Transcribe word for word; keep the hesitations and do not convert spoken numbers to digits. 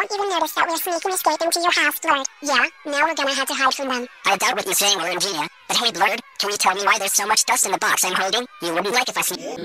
won't even notice that we're sneaking escape into your house, Blurred. Yeah, now we're gonna have to hide from them. I doubt what you're saying, Orangina. But hey, Blurred, can you tell me why there's so much dust in the box I'm holding? You wouldn't like if I see...